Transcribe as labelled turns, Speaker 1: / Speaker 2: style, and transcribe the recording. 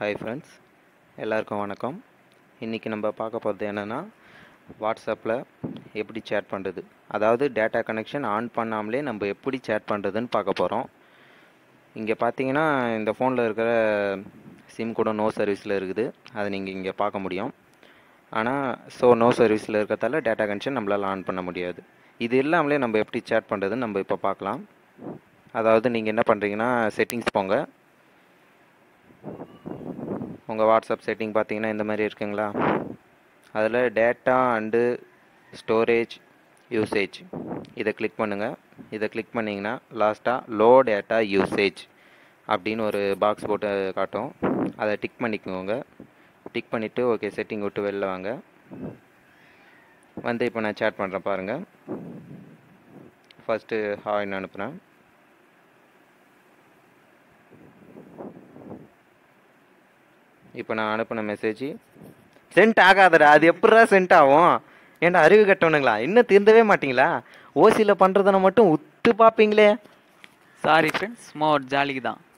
Speaker 1: Hi friends, எல்லாருக்கும் வணக்கம். இன்றைக்கி நம்ம பார்க்க போகிறது என்னென்னா, வாட்ஸ்அப்பில் எப்படி சேட் பண்ணுறது, அதாவது டேட்டா கனெக்ஷன் ஆன் பண்ணாமலே நம்ம எப்படி சேட் பண்ணுறதுன்னு பார்க்க போகிறோம். இங்கே பார்த்தீங்கன்னா இந்த ஃபோனில் இருக்கிற சிம் கூட நோ சர்வீஸில் இருக்குது, அதை நீங்கள் இங்கே பார்க்க முடியும். ஆனால் நோ சர்வீஸில் இருக்கிறதால டேட்டா கனெக்ஷன் நம்மளால் ஆன் பண்ண முடியாது. இது இல்லாமலே நம்ம எப்படி சேட் பண்ணுறதுன்னு நம்ம இப்போ பார்க்கலாம். அதாவது நீங்கள் என்ன பண்ணுறீங்கன்னா, செட்டிங்ஸ் போங்க. உங்கள் வாட்ஸ்அப் செட்டிங் பார்த்தீங்கன்னா இந்த மாதிரி இருக்குங்களா, அதில் டேட்டா அண்டு ஸ்டோரேஜ் யூசேஜ் இதை கிளிக் பண்ணுங்கள். இதை கிளிக் பண்ணிங்கன்னா லாஸ்ட்டாக லோ டேட்டா யூசேஜ் அப்படின்னு ஒரு பாக்ஸ் போட்டு காட்டும். அதை டிக் பண்ணிக்கோங்க. டிக் பண்ணிவிட்டு ஓகே செட்டிங் விட்டு வெளில வாங்க. வந்து இப்போ நான் சேட் பண்ணுறேன் பாருங்கள். ஃபஸ்ட்டு ஹாய்னு அனுப்புகிறேன். இப்போ நான் அனுப்பின மெசேஜ் சென்ட் ஆகாதடா. அது எப்படா சென்ட் ஆகும்? ஏன்டா அறிவு கட்டணுங்களா? இன்னும் திருந்தவே மாட்டிங்களா? ஓசியில் பண்ணுறதுன மட்டும் உத்து பார்ப்பீங்களே.
Speaker 2: சாரி ஃப்ரெண்ட்ஸ், சும்மா ஒரு ஜாலிக்கு தான்.